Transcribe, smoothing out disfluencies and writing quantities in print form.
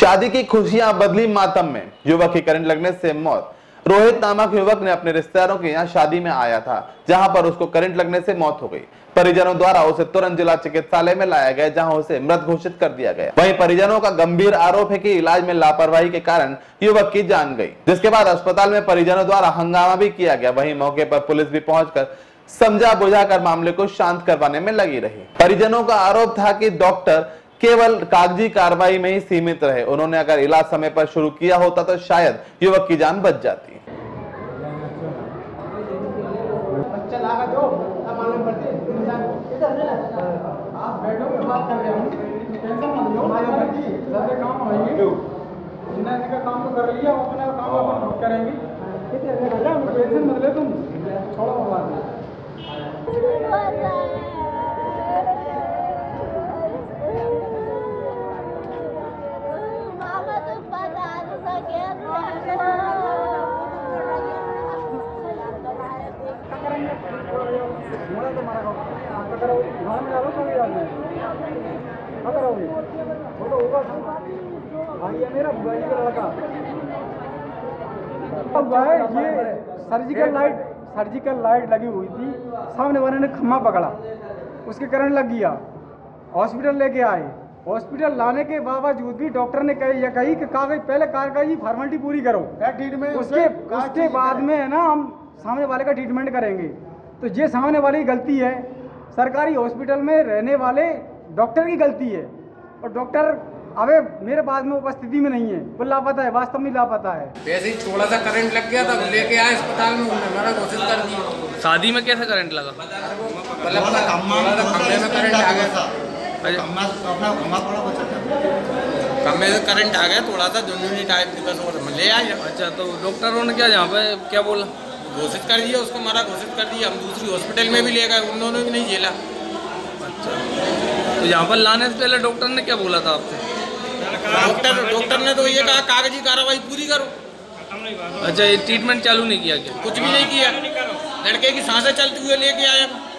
शादी की खुशियां बदली मातम में, युवक की करंट लगने से मौत। रोहित नामक युवक ने अपने रिश्तेदारों के यहाँ शादी में आया था, जहां पर उसको करंट लगने से मौत हो गई। परिजनों द्वारा उसे तुरंत जिला चिकित्सालय में लाया गया, जहां उसे मृत घोषित कर दिया गया। वहीं परिजनों का गंभीर आरोप है कि इलाज में लापरवाही के कारण युवक की जान गई, जिसके बाद अस्पताल में परिजनों द्वारा हंगामा भी किया गया। वहीं मौके पर पुलिस भी पहुंचकर समझा बुझाकर मामले को शांत करवाने में लगी रही। परिजनों का आरोप था कि डॉक्टर केवल कागजी कार्रवाई में ही सीमित रहे। उन्होंने अगर इलाज समय पर शुरू किया होता तो शायद युवक की जान बच जाती। काम तो कर लिया, अपना काम अपन करेंगे। टेंशन मत ले तुम, छोड़ो बात। ये सर्जिकल लाइट लगी हुई थी, सामने वाले ने खम्मा पकड़ा, उसके करंट लग गया। हॉस्पिटल लेके आए, हॉस्पिटल लाने के बावजूद भी डॉक्टर ने कही कि पहले कागजी फॉर्मेलिटी पूरी करो, उसके बाद में है ना हम सामने वाले का ट्रीटमेंट करेंगे। तो ये सामने वाले की गलती है, सरकारी हॉस्पिटल में रहने वाले डॉक्टर की गलती है। और डॉक्टर अबे मेरे पास में उपस्थिति में नहीं है, वो लापता है, वास्तव में लापता है। वैसे ही थोड़ा सा करंट लग गया था, लेके आए अस्पताल में, हमारा घोषित कर दिया। शादी में कैसे करंट लगा? मतलब खम्भे में करंट आ गया था, खम्भे से करंट आ गया थोड़ा सा झुनझुनी टाइप की, बस ले आए। अच्छा, तो डॉक्टरों ने क्या यहाँ पे क्या बोला? घोषित कर दिया, उसको हमारा घोषित कर दिया। हम दूसरी हॉस्पिटल में भी ले गए, उन्होंने भी नहीं झेला। अच्छा, तो यहाँ पर लाने से पहले डॉक्टर ने क्या बोला था आपसे? डॉक्टर ने तो ये कहा कागजी कार्रवाई पूरी करो। अच्छा, ये ट्रीटमेंट चालू नहीं किया क्या? कुछ भी नहीं किया, लड़के की सांसें चलते हुए लेके आए।